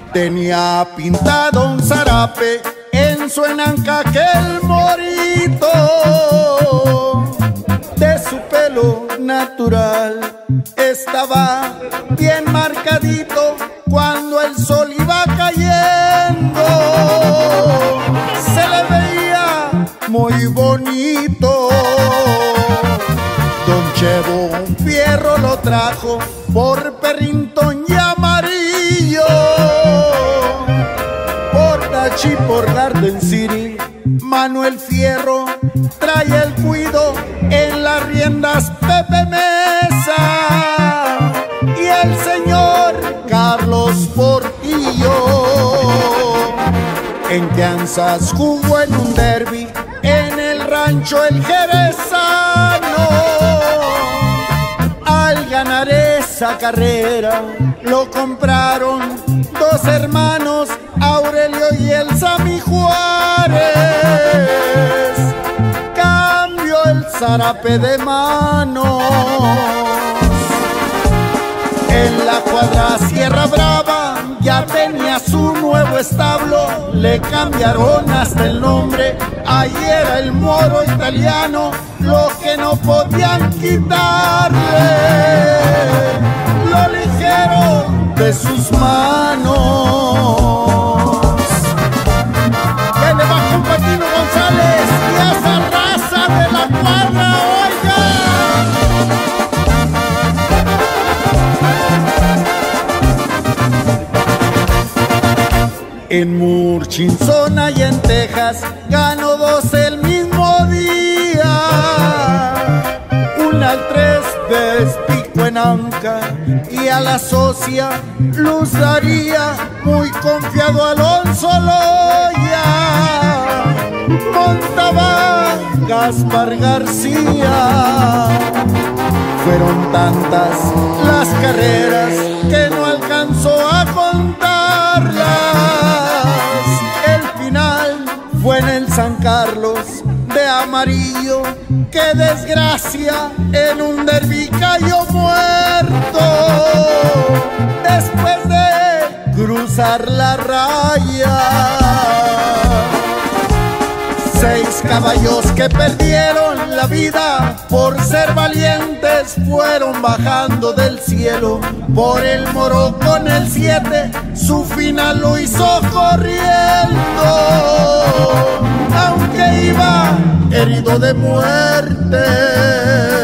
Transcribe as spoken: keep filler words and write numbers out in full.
Tenía pintado un zarape en su enanca aquel morito. De su pelo natural estaba bien marcadito. Cuando el sol iba cayendo se le veía muy bonito. Don Chevo un fierro lo trajo por Perrintón y Amarillo, por Tachi, por Garden City. Manuel Fierro trae el cuido, en las riendas Pepe Mesa y el señor Carlos Portillo. En Kansas jugó en un derby, en el rancho El Jerezano. Al ganar esa carrera lo compraron dos hermanos, Aurelio y el Sammy Juárez. Cambió el zarape de manos. En la cuadra Sierra Brava ya tenía su nuevo establo. Le cambiaron hasta el nombre, ahí era el Moro Italiano. Lo que no podían quitarle, lo ligero de sus manos. ¿Qué le va con Patino González y a esa raza de la cuadra? Oiga, en Murchison y en Texas ganó dos el mismo día. Una al tres Vespico en Anca y a la socia Luz Daría. Muy confiado Alonso Loya, montaba Gaspar García. Fueron tantas las carreras que no alcanzó a contarlas. El final fue en el San Carlos de Amarillo. ¡Qué desgracia! En un derbi cayó muerto después de cruzar la raya. Seis caballos que perdieron la vida por ser valientes fueron bajando del cielo. Por el Moro con el siete su final lo hizo corriendo, aunque iba herido de muerte.